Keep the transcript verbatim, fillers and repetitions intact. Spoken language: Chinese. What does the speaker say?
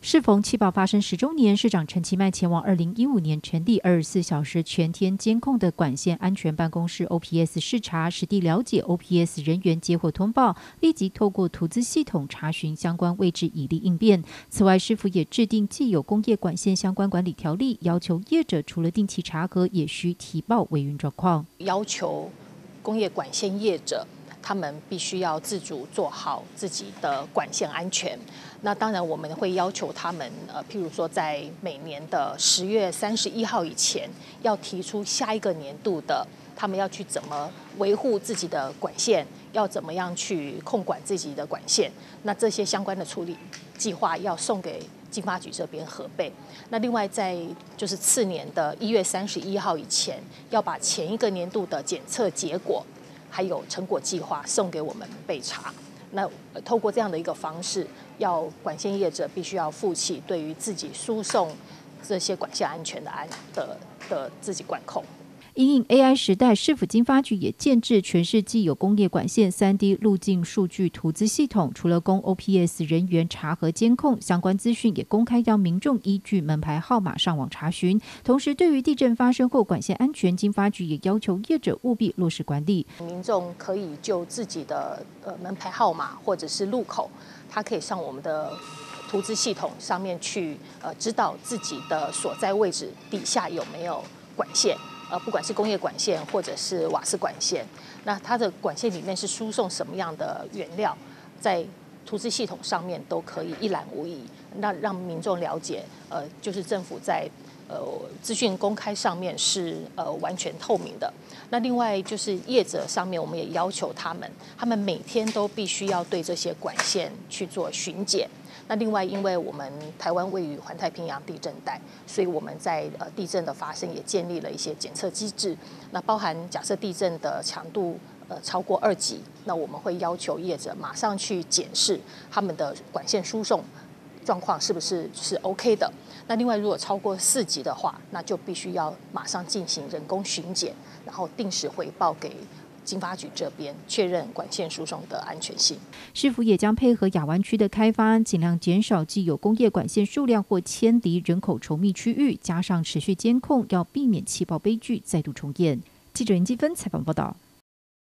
适逢气爆发生十周年，市长陈其迈前往二零一五年成立二十四小时全天监控的管线安全办公室 O P S 视察，实地了解 O P S 人员接获通报，立即透过图资系统查询相关位置，以利应变。此外，市府也制定既有工业管线相关管理条例，要求业者除了定期查核，也需提报违运状况， 要求工业管线业者他们必须要自主做好自己的管线安全。那当然，我们会要求他们，呃，譬如说，在每年的十月三十一号以前，要提出下一个年度的，他们要去怎么维护自己的管线，要怎么样去控管自己的管线。那这些相关的处理计划要送给经发局这边核备。那另外，在就是次年的一月三十一号以前，要把前一个年度的检测结果还有成果计划送给我们备查。那透过这样的一个方式，要管线业者必须要负起对于自己输送这些管线安全的安的的自己管控。 因应 A I 时代，市府经发局也建制全市既有工业管线 三 D 路径数据图资系统，除了供 O P S 人员查核监控，相关资讯也公开让民众依据门牌号码上网查询。同时，对于地震发生后管线安全，经发局也要求业者务必落实管理。 民众可以就自己的呃门牌号码或者是路口，他可以上我们的图资系统上面去呃知道自己的所在位置底下有没有管线。呃，不管是工业管线或者是瓦斯管线，那它的管线里面是输送什么样的原料，在图资系统上面都可以一览无遗，那让民众了解，呃，就是政府在呃资讯公开上面是呃完全透明的。那另外就是业者上面，我们也要求他们，他们每天都必须要对这些管线去做巡检。那另外，因为我们台湾位于环太平洋地震带，所以我们在呃地震的发生也建立了一些检测机制。那包含假设地震的强度呃超过二级，那我们会要求业者马上去检视他们的管线输送状况是不是是 OK 的。那另外，如果超过四级的话，那就必须要马上进行人工巡检，然后定时回报给经发局这边确认管线输送的安全性。 市府也将配合亚湾区的开发，尽量减少既有工业管线数量或迁离人口稠密区域，加上持续监控，要避免气爆悲剧再度重演。记者林积芬采访报道。